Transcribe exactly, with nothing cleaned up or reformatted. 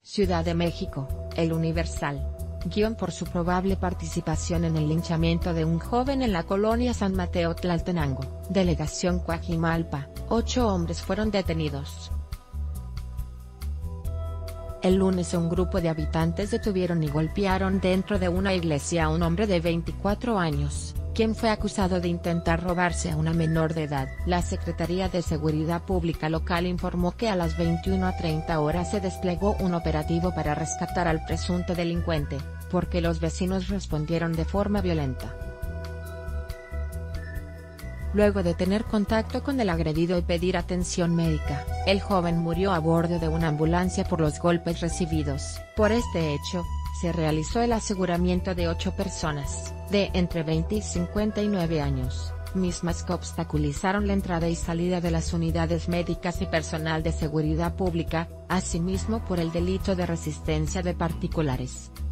Ciudad de México, El Universal. Guión por su probable participación en el linchamiento de un joven en la colonia San Mateo Tlaltenango, delegación Coajimalpa, ocho hombres fueron detenidos. El lunes un grupo de habitantes detuvieron y golpearon dentro de una iglesia a un hombre de veinticuatro años, quien fue acusado de intentar robarse a una menor de edad. La Secretaría de Seguridad Pública local informó que a las veintiuna treinta horas se desplegó un operativo para rescatar al presunto delincuente, porque los vecinos respondieron de forma violenta. Luego de tener contacto con el agredido y pedir atención médica, el joven murió a bordo de una ambulancia por los golpes recibidos. Por este hecho, se realizó el aseguramiento de ocho personas, de entre veinte y cincuenta y nueve años, mismas que obstaculizaron la entrada y salida de las unidades médicas y personal de seguridad pública, asimismo por el delito de resistencia de particulares.